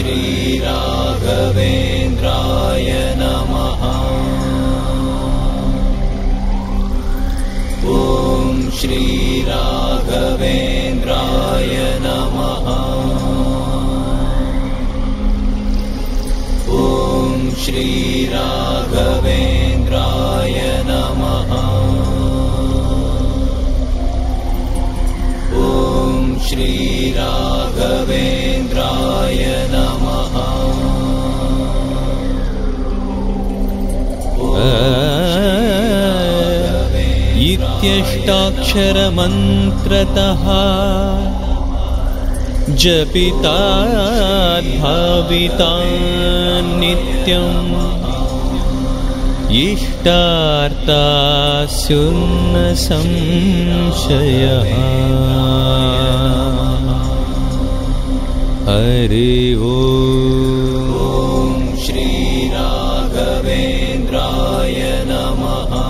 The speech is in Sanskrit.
श्रीराघवेन्द्राय नमः। ॐ श्रीराघवेन्द्राय नमः। ॐ श्रीराघवेन्द्राय नमः। ॐ श्रीराघवेन्द्राय नमः। इत्यष्टाक्षरमन्त्रतः जपिताद्भावितान् नित्यम् इष्टार्तास्युन्न संशयः। हरि ओम्। ॐ श्रीराघवेन्द्राय नमः।